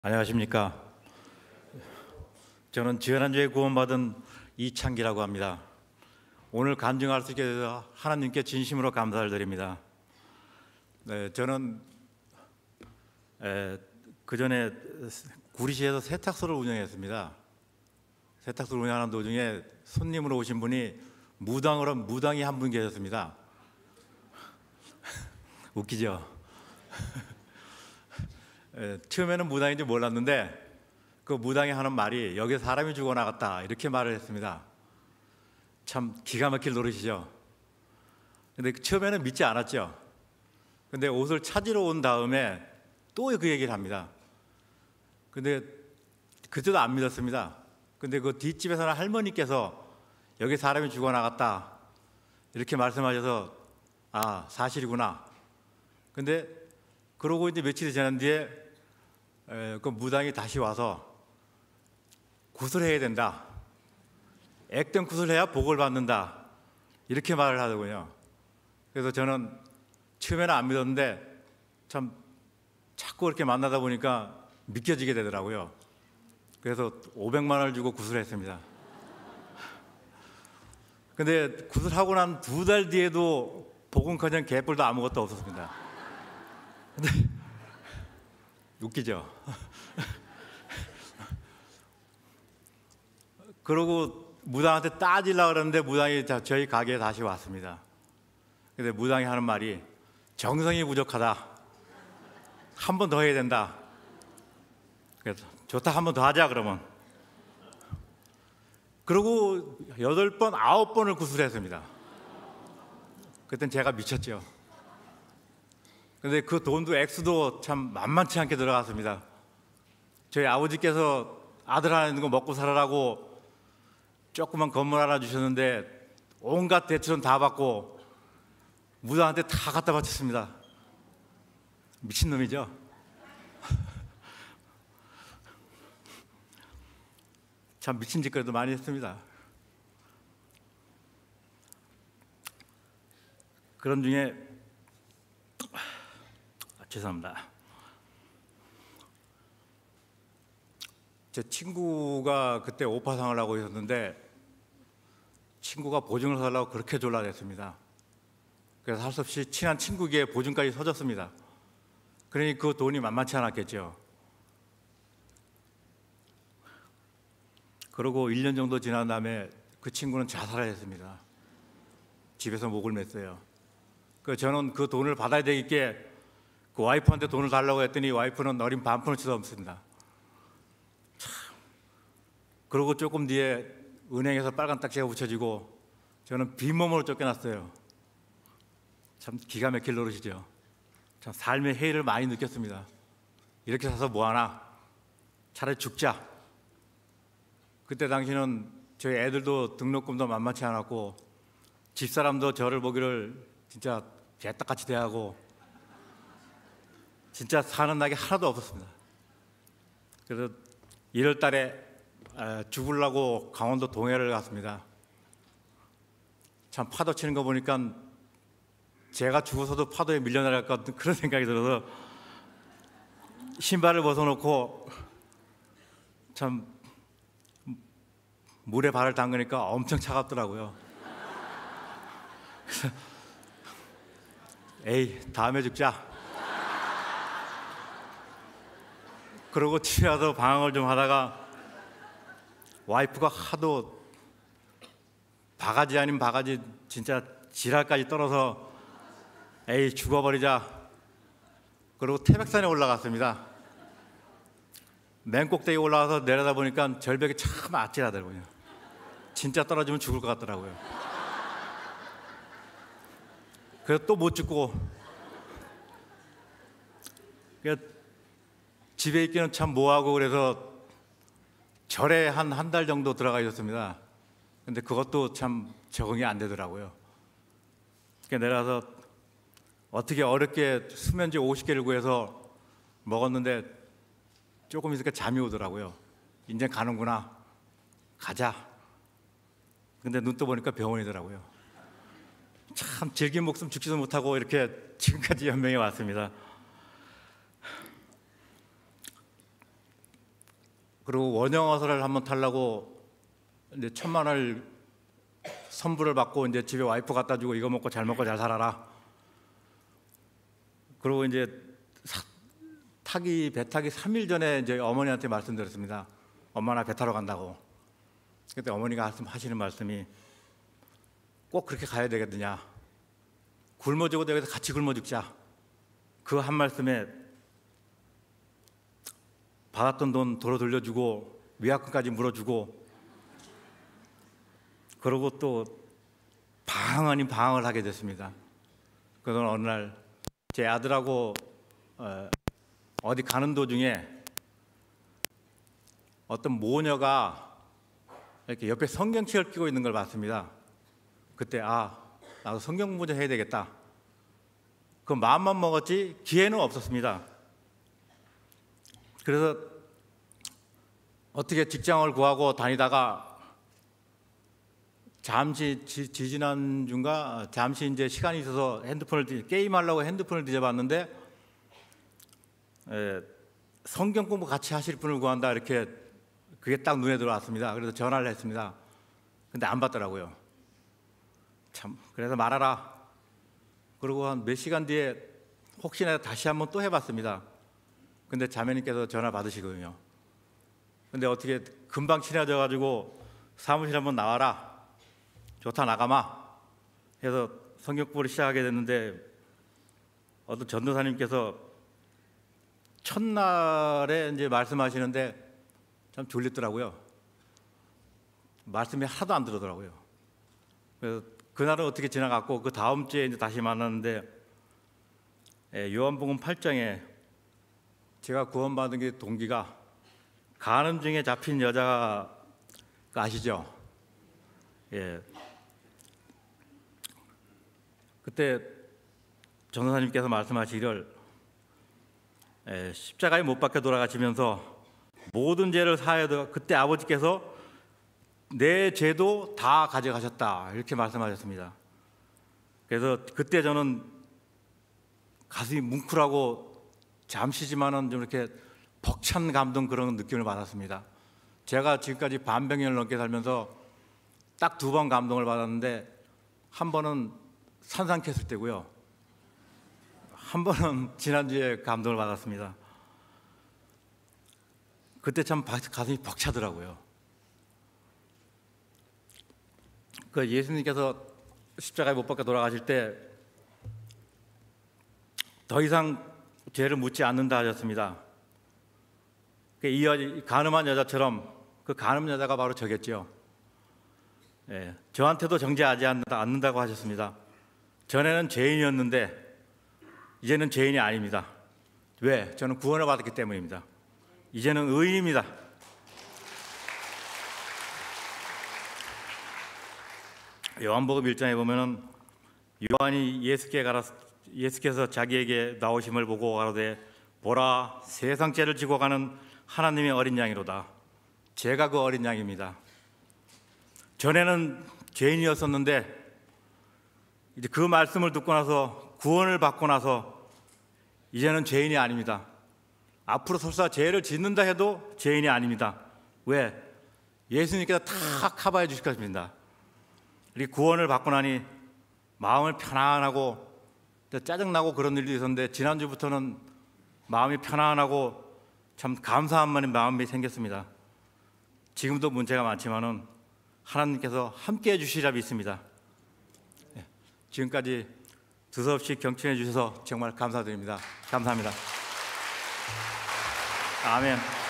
안녕하십니까. 저는 지난주에 구원받은 이창기라고 합니다. 오늘 간증할 수 있게 돼서 하나님께 진심으로 감사를 드립니다. 저는 그전에 구리시에서 세탁소를 운영했습니다. 세탁소를 운영하는 도중에 손님으로 오신 분이 무당이 한 분 계셨습니다. 웃기죠? 처음에는 무당인지 몰랐는데 그 무당이 하는 말이 여기 사람이 죽어나갔다 이렇게 말을 했습니다. 참 기가 막힐 노릇이죠. 근데 처음에는 믿지 않았죠. 근데 옷을 찾으러 온 다음에 또 그 얘기를 합니다. 근데 그때도 안 믿었습니다. 근데 그 뒷집에 사는 할머니께서 여기 사람이 죽어나갔다 이렇게 말씀하셔서 아, 사실이구나. 근데 그러고 이제 며칠이 지난 뒤에 그 무당이 다시 와서 구슬해야 된다. 액땜 구슬해야 복을 받는다. 이렇게 말을 하더군요. 그래서 저는 처음에는 안 믿었는데 참 자꾸 이렇게 만나다 보니까 믿겨지게 되더라고요. 그래서 500만 원을 주고 구슬했습니다. 근데 구슬하고 난 2달 뒤에도 복은커녕 개뿔도 아무것도 없었습니다. 근데 웃기죠? 그러고 무당한테 따지려고 그러는데 무당이 저희 가게에 다시 왔습니다. 근데 무당이 하는 말이 정성이 부족하다. 한 번 더 해야 된다. 그래서 좋다, 한 번 더 하자 그러면. 그러고 8번, 9번을 구슬했습니다. 그땐 제가 미쳤죠. 근데 그 돈도 액수도 참 만만치 않게 들어갔습니다. 저희 아버지께서 아들 하나 있는 거 먹고 살아라고 조그만 건물 하나 주셨는데 온갖 대출은 다 받고 무당한테 다 갖다 바쳤습니다. 미친놈이죠. 참 미친 짓거리도 많이 했습니다. 그런 중에 죄송합니다. 제 친구가 그때 오파상을 하고 있었는데 친구가 보증을 서려고 그렇게 졸라댔습니다. 그래서 할 수 없이 친한 친구에게 보증까지 서줬습니다. 그러니 그 돈이 만만치 않았겠죠. 그러고 1년 정도 지난 다음에 그 친구는 자살을 했습니다. 집에서 목을 맸어요. 저는 그 돈을 받아야 되겠기에 그 와이프한테 돈을 달라고 했더니 와이프는 어린 반푼어치도 없습니다. 참. 그러고 조금 뒤에 은행에서 빨간 딱지가 붙여지고 저는 빈몸으로 쫓겨났어요. 참 기가 막힐 노릇이죠. 참 삶의 해이를 많이 느꼈습니다. 이렇게 사서 뭐하나? 차라리 죽자. 그때 당시는 저희 애들도 등록금도 만만치 않았고 집사람도 저를 보기를 진짜 개떡같이 대하고 진짜 사는 낙이 하나도 없었습니다. 그래서 1월 달에 죽으려고 강원도 동해를 갔습니다. 참 파도 치는 거 보니까 제가 죽어서도 파도에 밀려나갈 것 같은 그런 생각이 들어서 신발을 벗어놓고 참 물에 발을 담그니까 엄청 차갑더라고요. 그래서 에이, 다음에 죽자. 그러고 집에 와서 방황을 좀 하다가 와이프가 하도 바가지 아닌 바가지 진짜 지랄까지 떨어서 에이, 죽어버리자. 그리고 태백산에 올라갔습니다. 맨 꼭대기 올라가서 내려다 보니까 절벽이 참 아찔하더라고요. 진짜 떨어지면 죽을 것 같더라고요. 그래서 또 못 죽고 집에 있기는 참 뭐하고 그래서 절에 한 달 정도 들어가 있었습니다. 근데 그것도 참 적응이 안 되더라고요. 그러니까 내려가서 어떻게 어렵게 수면제 50개를 구해서 먹었는데 조금 있으니까 잠이 오더라고요. 이제 가는구나. 가자. 근데 눈 떠 보니까 병원이더라고요. 참 질긴 목숨 죽지도 못하고 이렇게 지금까지 연명해 왔습니다. 그리고 원형어선을 한번 타려고 이제 1,000만 원을 선불을 받고 이제 집에 와이프 갖다 주고 이거 먹고 잘 먹고 잘 살아라. 그리고 이제 배 타기 3일 전에 이제 어머니한테 말씀드렸습니다. 엄마 나 배 타러 간다고. 그때 어머니가 하시는 말씀이 꼭 그렇게 가야 되겠느냐. 굶어 죽어도 여기서 같이 굶어 죽자. 그 한 말씀에 받았던 돈 도로 돌려주고 위약금까지 물어주고 그러고 또 방황 아닌 방황을 하게 됐습니다. 그러던 어느 날 제 아들하고 어디 가는 도중에 어떤 모녀가 이렇게 옆에 성경책을 끼고 있는 걸 봤습니다. 그때 나도 성경 공부 좀 해야 되겠다. 그 마음만 먹었지 기회는 없었습니다. 그래서 어떻게 직장을 구하고 다니다가 잠시 지지난주인가 잠시 이제 시간이 있어서 게임하려고 핸드폰을 뒤져봤는데 성경 공부 같이 하실 분을 구한다 이렇게 그게 딱 눈에 들어왔습니다. 그래서 전화를 했습니다. 근데 안 받더라고요. 참 그래서 말아라. 그리고 한 몇 시간 뒤에 혹시나 다시 한번 또 해봤습니다. 근데 자매님께서 전화 받으시거든요. 근데 어떻게 금방 친해져가지고 사무실 한번 나와라. 좋다 나가마 해서 성경 공부를 시작하게 됐는데 어떤 전도사님께서 첫날에 이제 말씀하시는데 참 졸리더라고요. 말씀이 하나도 안 들어더라고요. 그래서 그날은 어떻게 지나갔고 그 다음 주에 이제 다시 만났는데 요한복음 8장에 제가 구원받은 게 동기가 간음 중에 잡힌 여자가 아시죠? 예. 그때 전도사님께서 말씀하시기를 십자가에 못 박혀 돌아가시면서 모든 죄를 사하여도 그때 아버지께서 내 죄도 다 가져가셨다 이렇게 말씀하셨습니다. 그래서 그때 저는 가슴이 뭉클하고 잠시지만은 좀 이렇게 벅찬 감동 그런 느낌을 받았습니다. 제가 지금까지 반백년을 넘게 살면서 딱 2번 감동을 받았는데 한 번은 산상켰을 때고요. 한 번은 지난주에 감동을 받았습니다. 그때 참 가슴이 벅차더라고요. 그 예수님께서 십자가에 못 박혀 돌아가실 때 더 이상 죄를 묻지 않는다 하셨습니다. 이 간음한 여자처럼 그 간음 여자가 바로 저겠죠. 예, 저한테도 정죄하지 않는다고 하셨습니다. 전에는 죄인이었는데 이제는 죄인이 아닙니다. 왜? 저는 구원을 받았기 때문입니다. 이제는 의인입니다. 요한복음 1장에 보면은 요한이 예수께서 자기에게 나오심을 보고 가로되 보라 세상 죄를 지고 가는 하나님의 어린 양이로다. 제가 그 어린 양입니다. 전에는 죄인이었었는데 이제 그 말씀을 듣고 나서 구원을 받고 나서 이제는 죄인이 아닙니다. 앞으로 설사 죄를 짓는다 해도 죄인이 아닙니다. 왜? 예수님께서 다 커버해 주실 것입니다. 이렇게 구원을 받고 나니 마음을 편안하고 짜증나고 그런 일도 있었는데 지난주부터는 마음이 편안하고 참 감사한 마음이 생겼습니다. 지금도 문제가 많지만은 하나님께서 함께해 주시리라 믿습니다. 지금까지 두서없이 경청해 주셔서 정말 감사드립니다. 감사합니다. 아멘.